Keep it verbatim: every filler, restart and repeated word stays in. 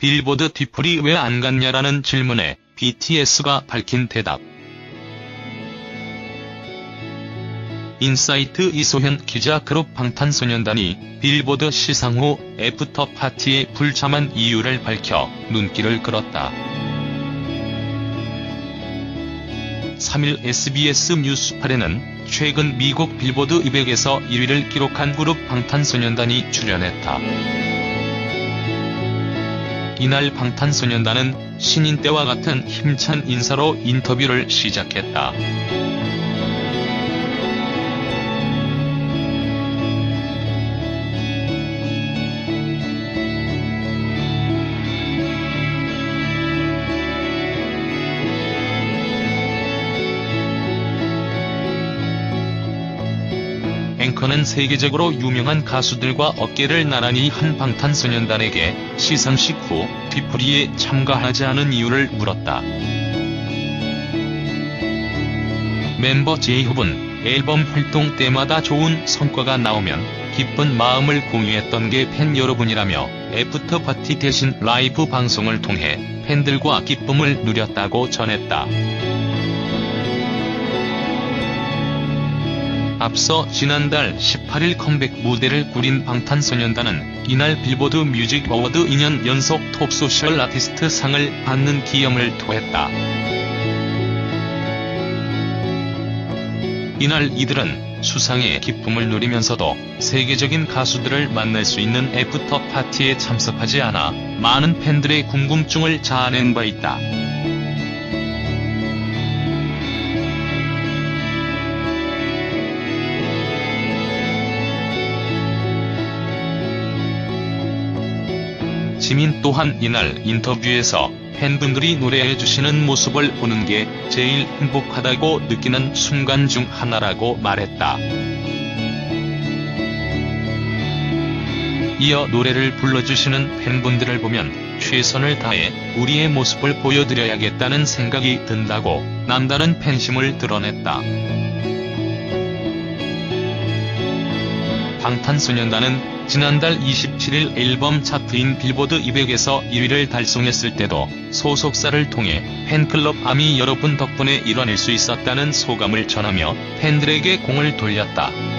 빌보드 뒤풀이 왜 안 갔냐라는 질문에 비티에스가 밝힌 대답. 인사이트 이소현 기자. 그룹 방탄소년단이 빌보드 시상 후 애프터 파티에 불참한 이유를 밝혀 눈길을 끌었다. 삼 일 에스비에스 뉴스팔에는 최근 미국 빌보드 이백에서 일 위를 기록한 그룹 방탄소년단이 출연했다. 이날 방탄소년단은 신인 때와 같은 힘찬 인사로 인터뷰를 시작했다. 앵커는 세계적으로 유명한 가수들과 어깨를 나란히 한 방탄소년단에게 시상식 후 뒤풀이에 참가하지 않은 이유를 물었다. 멤버 제이홉은 앨범 활동 때마다 좋은 성과가 나오면 기쁜 마음을 공유했던 게 팬 여러분이라며 애프터 파티 대신 라이브 방송을 통해 팬들과 기쁨을 누렸다고 전했다. 앞서 지난달 십팔 일 컴백 무대를 꾸린 방탄소년단은 이날 빌보드 뮤직 어워드 이 년 연속 톱 소셜 아티스트 상을 받는 기염을 토했다. 이날 이들은 수상의 기쁨을 누리면서도 세계적인 가수들을 만날 수 있는 애프터 파티에 참석하지 않아 많은 팬들의 궁금증을 자아낸 바 있다. 지민 또한 이날 인터뷰에서 팬분들이 노래해주시는 모습을 보는 게 제일 행복하다고 느끼는 순간 중 하나라고 말했다. 이어 노래를 불러주시는 팬분들을 보면 최선을 다해 우리의 모습을 보여드려야겠다는 생각이 든다고 남다른 팬심을 드러냈다. 방탄소년단은 지난달 이십칠 일 앨범 차트인 빌보드 이백에서 일 위를 달성했을 때도 소속사를 통해 팬클럽 아미 여러분 덕분에 이뤄낼 수 있었다는 소감을 전하며 팬들에게 공을 돌렸다.